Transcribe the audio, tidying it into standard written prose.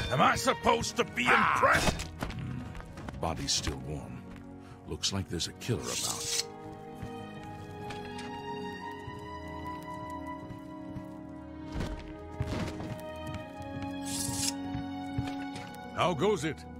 Am I supposed to be impressed? Body's still warm. Looks like there's a killer about. How goes it?